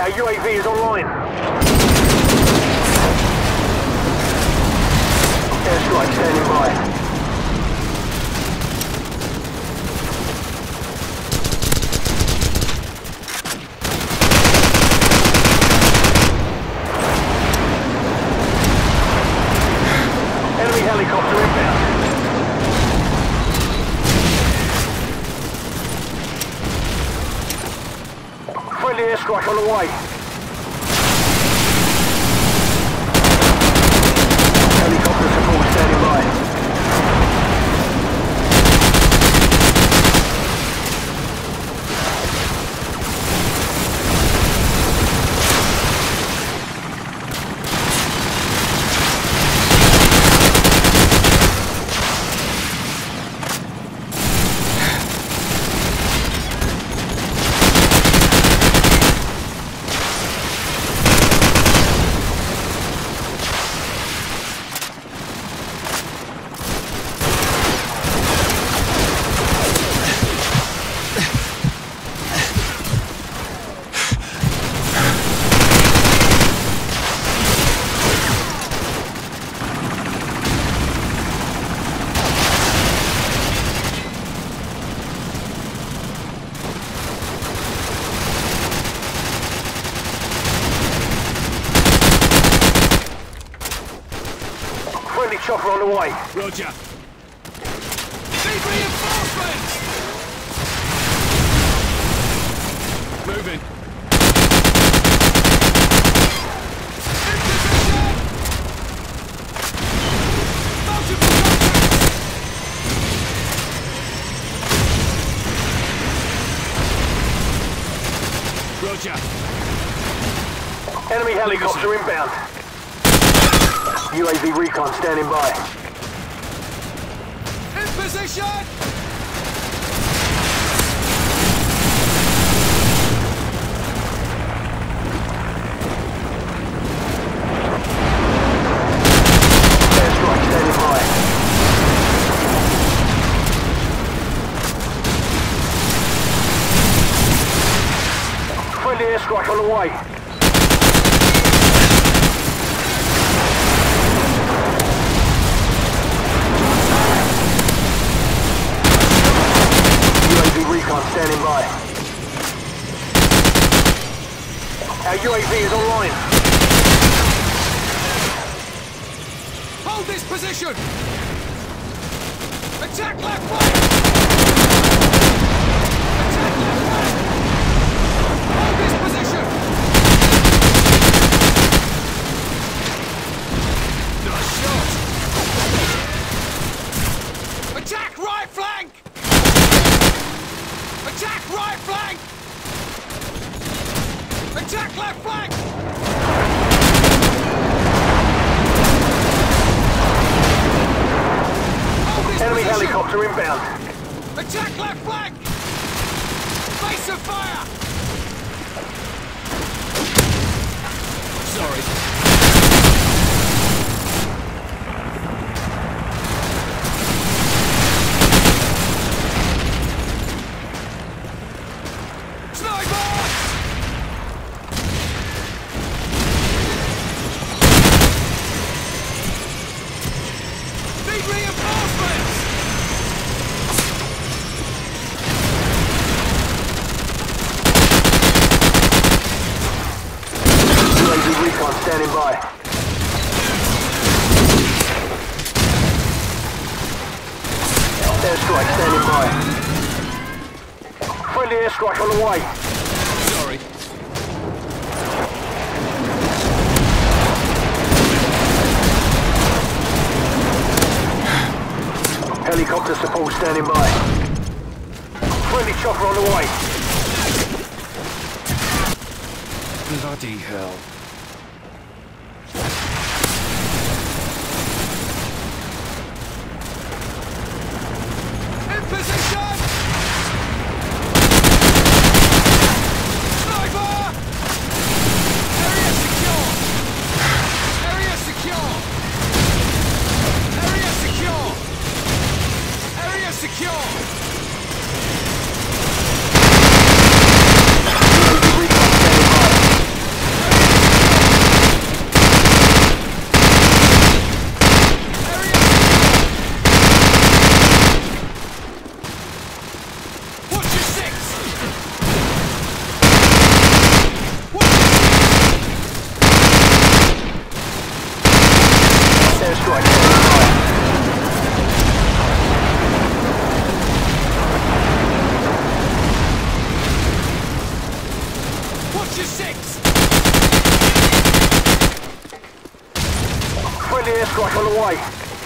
Our UAV is online. Airstrike standing by. Enemy helicopter inbound. Friendly airstrike on the way. Helicopter support standing by. Friendly chopper on the way. Roger. Need reinforcements! Moving. In position! Multiple contacts! Roger. Enemy helicopter inbound. UAV recon standing by. In position! Airstrike standing by. Friendly airstrike on the way. Recon standing by. Our UAV is online. Hold this position! Attack left flank! Attack left flank! Hold this position! Nice shot! Attack right flank! Attack right flank! Attack left flank! Hold this Enemy position. helicopter inbound. Attack left flank! Face of fire! Sorry. Standing by. Airstrike standing by. Friendly airstrike on the way. Sorry. Helicopter support standing by. Friendly chopper on the way. Bloody hell. Position! Sniper! Area secure! Area secure! Area secure! Area secure! Roger 6! Friendly airstrike on the way.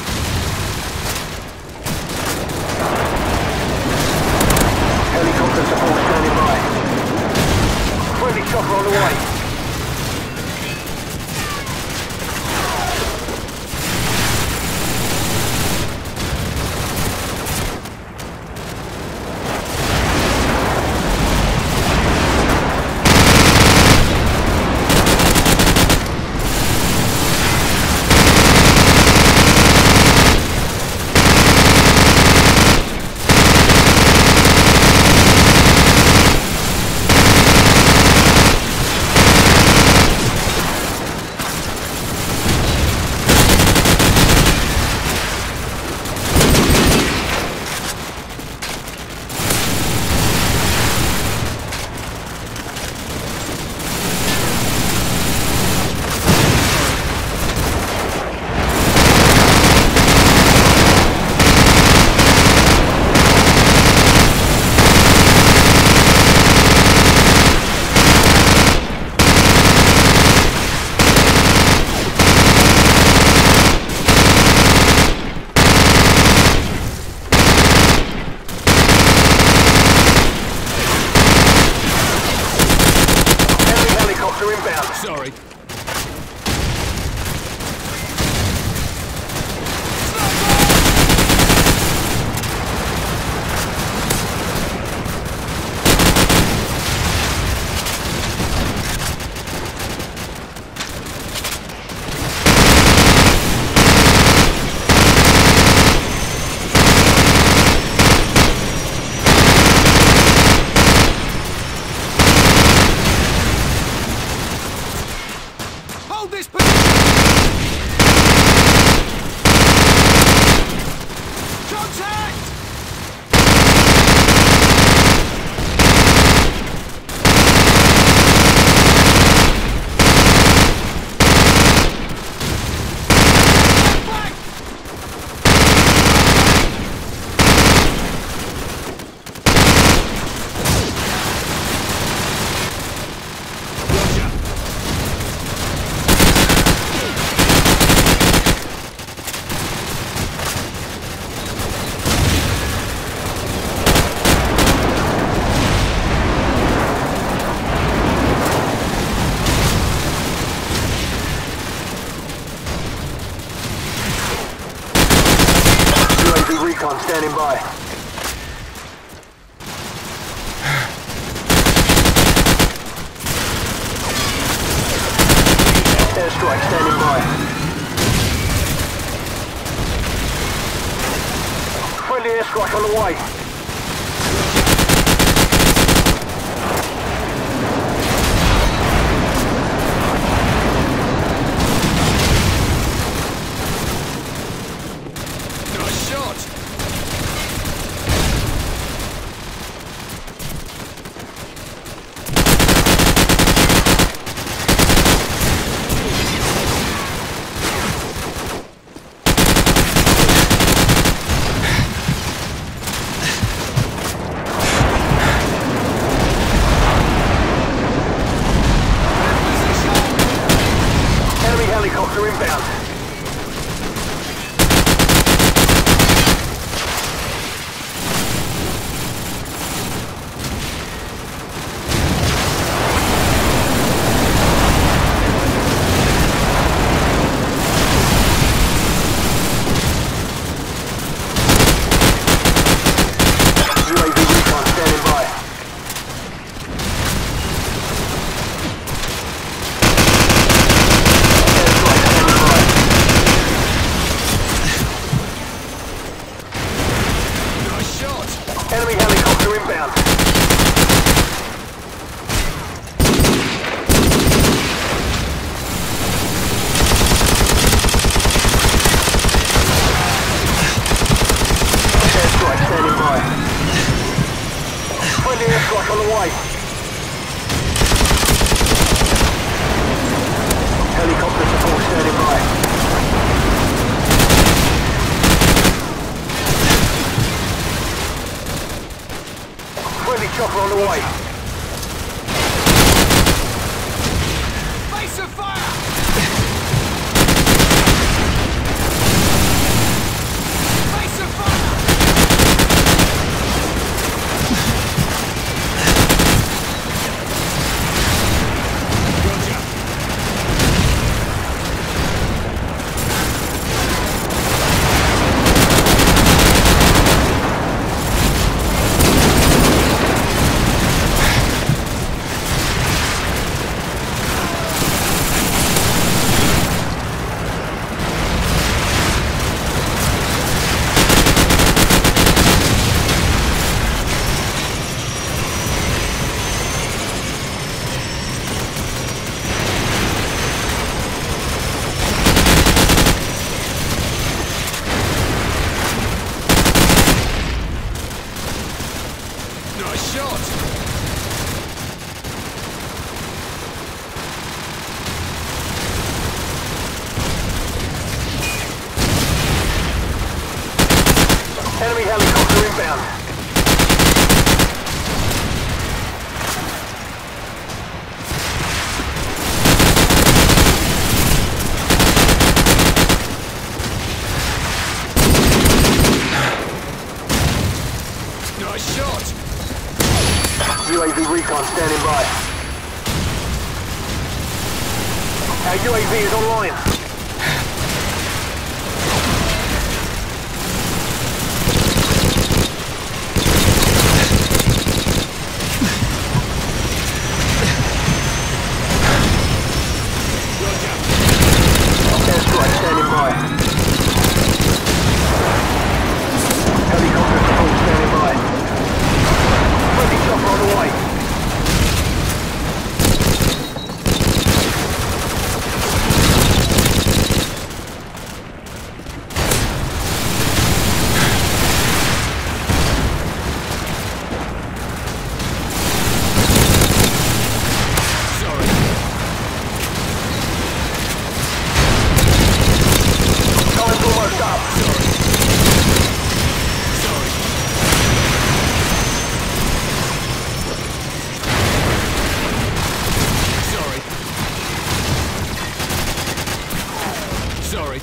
Helicopter support standing by. Friendly chopper on the way. Sorry. Hold this position! Contact! Back! UAV recon standing by. Airstrike standing by. Friendly airstrike on the way. Nice shot! Enemy helicopter inbound. UAV recon standing by. Airstrike standing by. Nice shot! Enemy helicopter inbound. Airstrike standing by. Friendly airstrike on the way. Helicopter support standing by. Friendly chopper on the way. UAV recon standing by. Our UAV is online. Airstrike standing by. Helicopter support standing by. Friendly chopper on the way. Time's almost up. Sorry.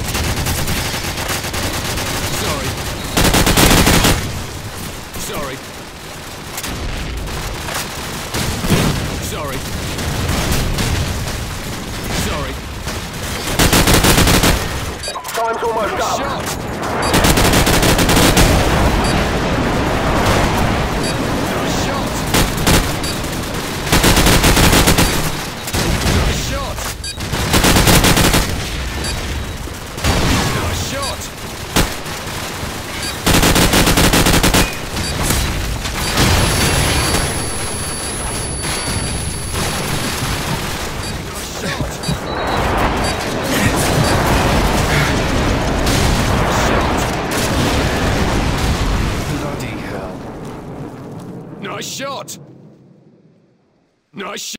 Time's almost up. Shot! Nice shot! Nice shot! Nice shot! Nice shot! Nice shot!